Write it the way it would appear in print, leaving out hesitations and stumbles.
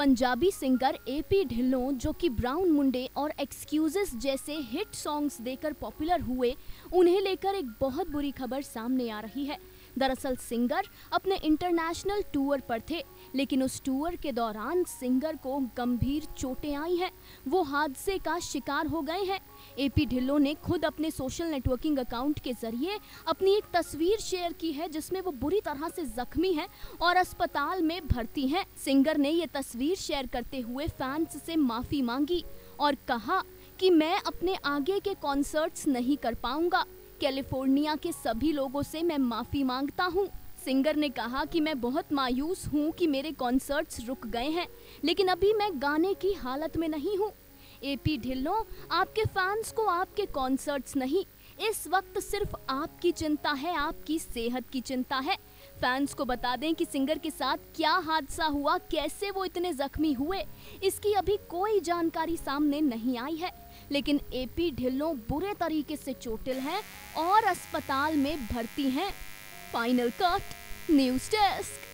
Punjabi singer AP Dhillon, जो कि brown मुंडे और एक्सक्यूजेस जैसे हिट सॉन्ग्स देकर पॉपुलर हुए, उन्हें लेकर एक बहुत बुरी खबर सामने आ रही है। दरअसल सिंगर अपने इंटरनेशनल टूर पर थे, लेकिन उस टूर के दौरान सिंगर को गंभीर चोटें आई हैं। वो हादसे का शिकार हो गए हैं। एपी ढिल्लों ने खुद अपने सोशल नेटवर्किंग अकाउंट के जरिए अपनी एक तस्वीर शेयर की है, जिसमें वो बुरी तरह से जख्मी हैं और अस्पताल में भर्ती हैं। सिंगर ने ये तस्वीर शेयर करते हुए फैंस से माफी मांगी और कहा कि मैं अपने आगे के कॉन्सर्ट्स नहीं कर पाऊंगा। कैलिफोर्निया के सभी लोगों से मैं माफी मांगता हूँ। सिंगर ने कहा कि मैं बहुत मायूस हूँ कि मेरे कॉन्सर्ट्स रुक गए हैं, लेकिन अभी मैं गाने की हालत में नहीं हूँ। एपी ढिल्लों, आपके फैंस को आपके कॉन्सर्ट्स नहीं, इस वक्त सिर्फ आपकी चिंता है, आपकी सेहत की चिंता है। फैंस को बता दें कि सिंगर के साथ क्या हादसा हुआ, कैसे वो इतने जख्मी हुए, इसकी अभी कोई जानकारी सामने नहीं आई है। लेकिन एपी ढिल्लों बुरे तरीके से चोटिल हैं और अस्पताल में भर्ती हैं। Final cut, news desk.